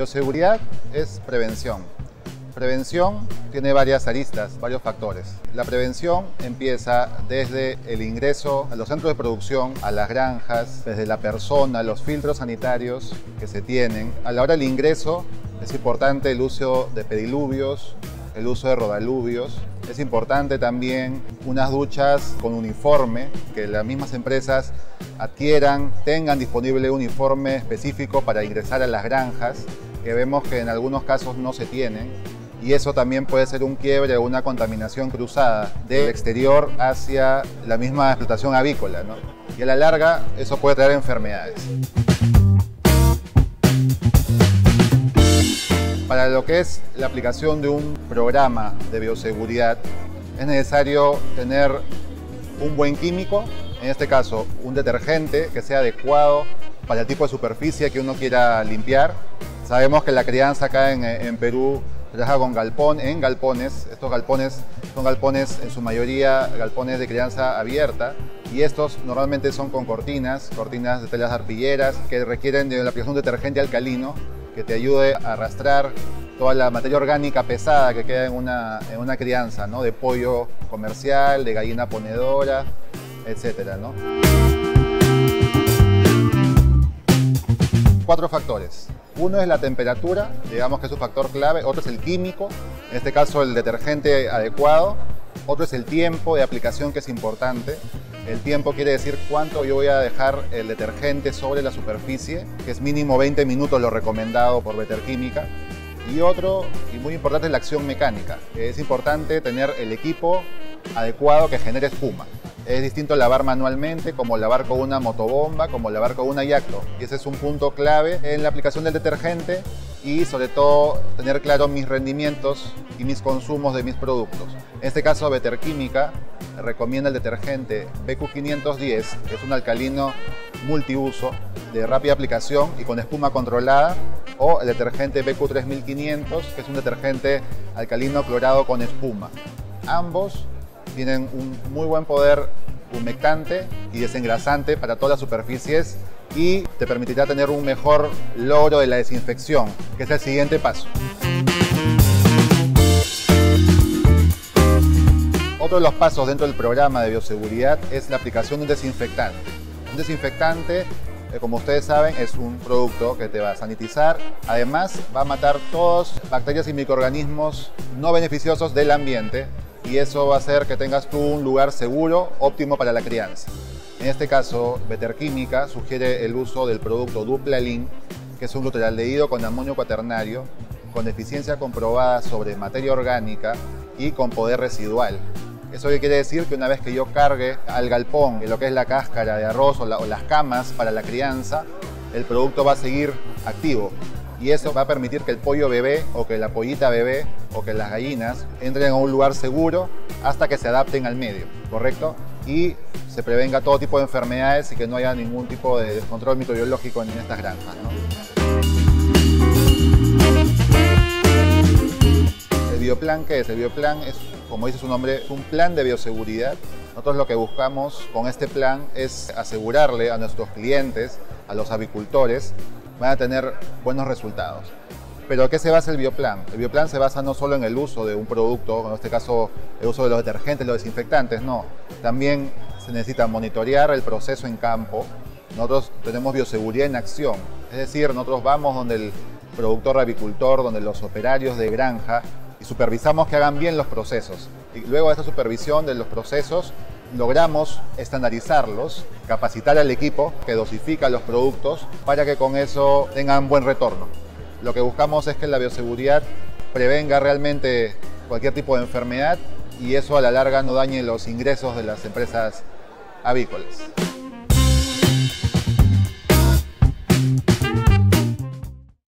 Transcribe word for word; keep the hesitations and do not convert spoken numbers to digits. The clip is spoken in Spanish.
Bioseguridad es prevención. Prevención tiene varias aristas, varios factores. La prevención empieza desde el ingreso a los centros de producción, a las granjas, desde la persona, los filtros sanitarios que se tienen. A la hora del ingreso es importante el uso de pediluvios, el uso de rodaluvios. Es importante también unas duchas con uniforme, que las mismas empresas adquieran, tengan disponible un uniforme específico para ingresar a las granjas, que vemos que en algunos casos no se tienen. Y eso también puede ser un quiebre o una contaminación cruzada del exterior hacia la misma explotación avícola, ¿no? Y a la larga eso puede traer enfermedades. Para lo que es la aplicación de un programa de bioseguridad es necesario tener un buen químico, en este caso un detergente que sea adecuado para el tipo de superficie que uno quiera limpiar. Sabemos que la crianza acá en, en Perú trabaja con galpón, en galpones. Estos galpones son galpones en su mayoría galpones de crianza abierta, y estos normalmente son con cortinas, cortinas de telas arpilleras que requieren de la aplicación de un detergente alcalino que te ayude a arrastrar toda la materia orgánica pesada que queda en una, en una crianza, ¿no? De pollo comercial, de gallina ponedora, etcétera, ¿no? Cuatro factores. Uno es la temperatura, digamos que es un factor clave. Otro es el químico, en este caso el detergente adecuado. Otro es el tiempo de aplicación, que es importante. El tiempo quiere decir cuánto yo voy a dejar el detergente sobre la superficie, que es mínimo veinte minutos lo recomendado por Veterquímica. Y otro, y muy importante, es la acción mecánica. Es importante tener el equipo adecuado que genere espuma. Es distinto lavar manualmente, como lavar con una motobomba, como lavar con una Yacto. Y ese es un punto clave en la aplicación del detergente, y sobre todo tener claro mis rendimientos y mis consumos de mis productos. En este caso, Veterquímica recomienda el detergente B Q quinientos diez, que es un alcalino multiuso de rápida aplicación y con espuma controlada, o el detergente B Q tres mil quinientos, que es un detergente alcalino clorado con espuma. Ambos tienen un muy buen poder humectante y desengrasante para todas las superficies, y te permitirá tener un mejor logro de la desinfección, que es el siguiente paso. Otro de los pasos dentro del programa de bioseguridad es la aplicación de un desinfectante. Un desinfectante, eh, como ustedes saben, es un producto que te va a sanitizar. Además, va a matar todas las bacterias y microorganismos no beneficiosos del ambiente, y eso va a hacer que tengas tú un lugar seguro, óptimo para la crianza. En este caso, Veterquímica sugiere el uso del producto Duplalin, que es un glutaraldehído con amonio cuaternario, con eficiencia comprobada sobre materia orgánica y con poder residual. Eso quiere decir que una vez que yo cargue al galpón lo que es la cáscara de arroz o, la, o las camas para la crianza, el producto va a seguir activo. Y eso va a permitir que el pollo bebé, o que la pollita bebé, o que las gallinas entren a un lugar seguro hasta que se adapten al medio, ¿correcto? Y se prevenga todo tipo de enfermedades y que no haya ningún tipo de descontrol microbiológico en estas granjas, ¿no? ¿El bioplan qué es? El bioplan es, como dice su nombre, es un plan de bioseguridad. Nosotros lo que buscamos con este plan es asegurarle a nuestros clientes, a los avicultores, van a tener buenos resultados. ¿Pero qué se basa el bioplan? El bioplan se basa no solo en el uso de un producto, en este caso el uso de los detergentes, los desinfectantes, no. También se necesita monitorear el proceso en campo. Nosotros tenemos bioseguridad en acción, es decir, nosotros vamos donde el productor avicultor, donde los operarios de granja, y supervisamos que hagan bien los procesos. Y luego de esta supervisión de los procesos, logramos estandarizarlos, capacitar al equipo que dosifica los productos para que con eso tengan buen retorno. Lo que buscamos es que la bioseguridad prevenga realmente cualquier tipo de enfermedad, y eso a la larga no dañe los ingresos de las empresas avícolas.